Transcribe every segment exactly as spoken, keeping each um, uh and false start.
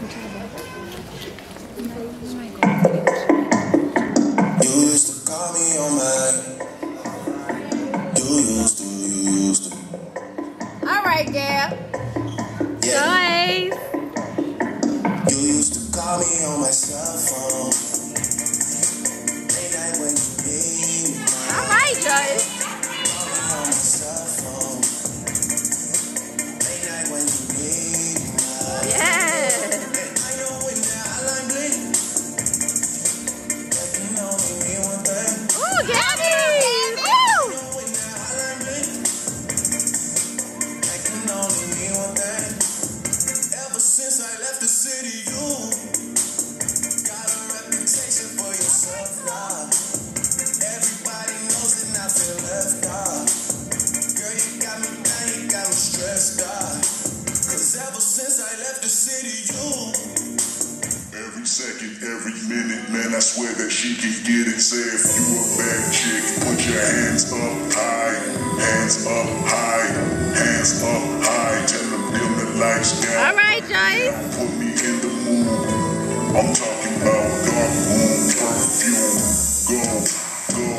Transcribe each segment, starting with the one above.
You used to call me on my. You used to, you used to. All right, girl. Yeah. Joyce. You used to call me on my cell phone. Late night when you need me. All right, Joyce. Call me on my cell phone. Late night when you need me. Yeah. I know when that hotline blink. That can only mean one thing. Ooh, Gabby. Woo. I know when that hotline blink. That can only mean one thing. Ever since I left the city, you got a reputation for yourself now. Everybody knows and I feel left out. Girl, you got me down, you got me stressed out. Cause ever since I left the city, you every second, every minute, man, I swear that she can get it. Say if you a bad chick, put your hands up high, hands up high, hands up high. Tell them dim the lights down. All right, Joyce. Put me in the mood. I'm talking about dark room perfume. Go, go.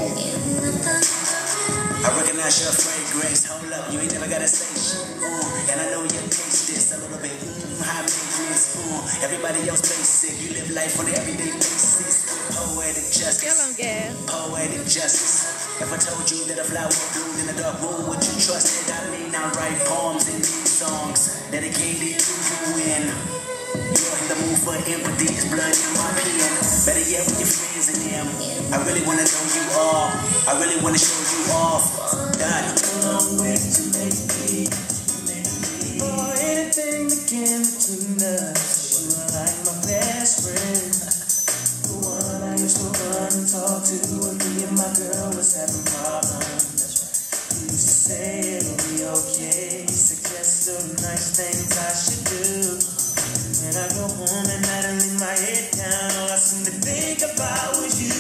I recognize your fragrance. Hold up, you ain't never gotta say shit. Uh, and I know you taste this a little bit. Mm, high maintenance. Uh, everybody else basic. You live life on an everyday basis. Poetic justice. Come on, girl. Poetic justice. If I told you that a flower bloomed in a dark room, would you trust it? I mean, I write poems and these songs dedicated to you when you're in the mood for empathy. It's blood in my pen. Better yet, with your friends and them. I really wanna know you all. I really wanna show you off. God, long way to make me. For anything that came between us, you were like my best friend. The one I used to run and talk to when me and my girl was having problems. You used to say it'll be okay. You suggest little nice things I should do. When I go home at night and lay my head down, all I seem to think about was you.